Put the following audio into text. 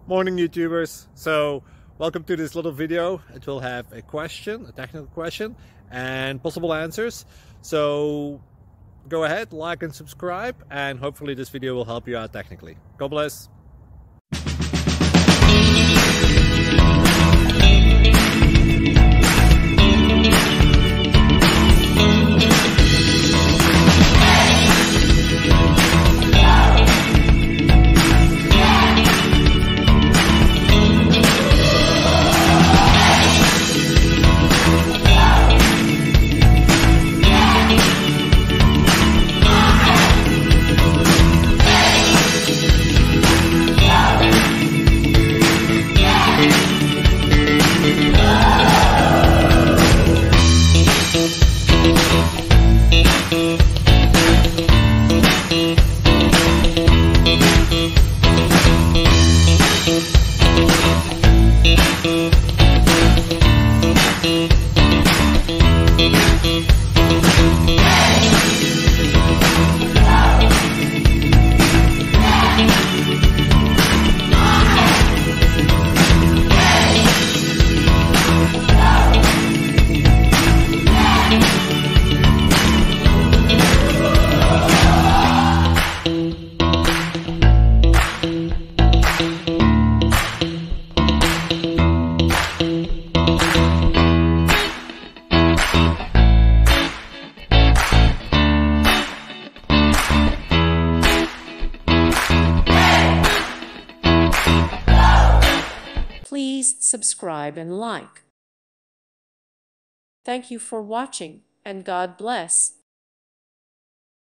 Morning YouTubers. So welcome to this little video. It will have a question, a technical question, and possible answers. So go ahead, like and subscribe, and hopefully this video will help you out technically. God bless. Please subscribe and like. Thank you for watching, and God bless.